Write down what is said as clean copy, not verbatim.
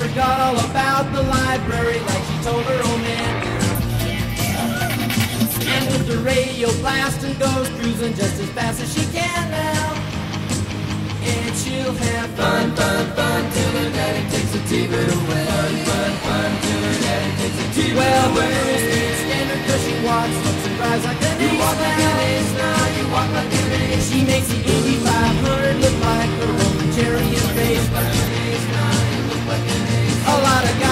forgot all about the library like she told her old man. And with the radio blasting goes cruising just as fast as she can now. And she'll have fun, fun, fun till her daddy takes the TV away. Fun, fun, fun till her daddy takes the TV away. Well, the girl's speed standard cause she walks, looks and drives like an ace. You walk like an ace now, you walk like an ace. She makes the Indy 500 look like a Roman chariot race. A lot of guys